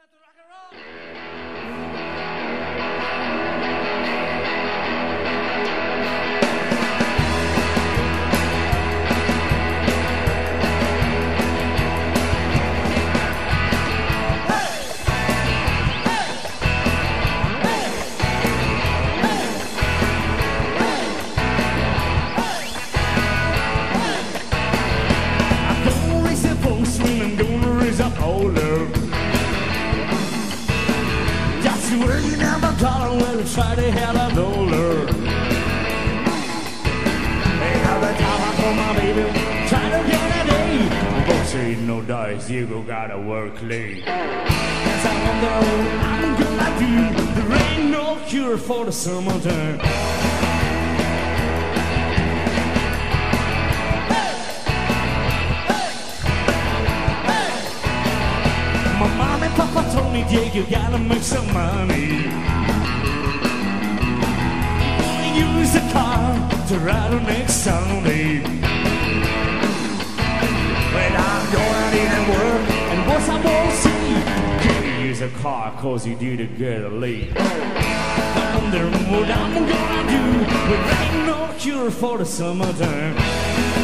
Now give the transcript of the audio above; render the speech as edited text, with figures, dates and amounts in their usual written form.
Working out my dollar when I try to have a dollar. Hey, how the dollar for my baby, try to get a day. Boss ain't no dice, you go gotta work late. As I wonder what I'm gonna do, there ain't no cure for the summertime. My mom and papa told me, yeah, you gotta make some money. You wanna use the car to ride on next Sunday. When I'm going in and work, and boss I won't see. Can't use a car cause you do to get late. I wonder what I'm gonna do, but there ain't no cure for the summertime.